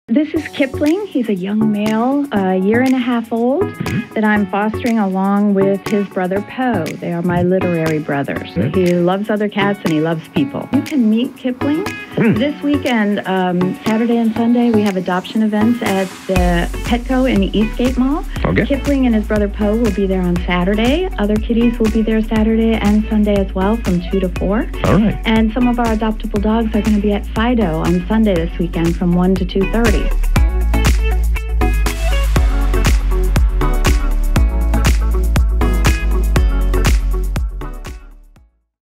This is Kipling. He's a young male, a year and a half old, that I'm fostering along with his brother Poe. They are my literary brothers. He loves other cats and he loves people. You can meet Kipling this weekend, Saturday and Sunday. We have adoption events at the Petco in the Eastgate Mall. Okay. Kipling and his brother Poe will be there on Saturday. Other kitties will be there Saturday and Sunday as well from 2 to 4. All right. And some of our adoptable dogs are going to be at Fido on Sunday this weekend from 1 to 2:30.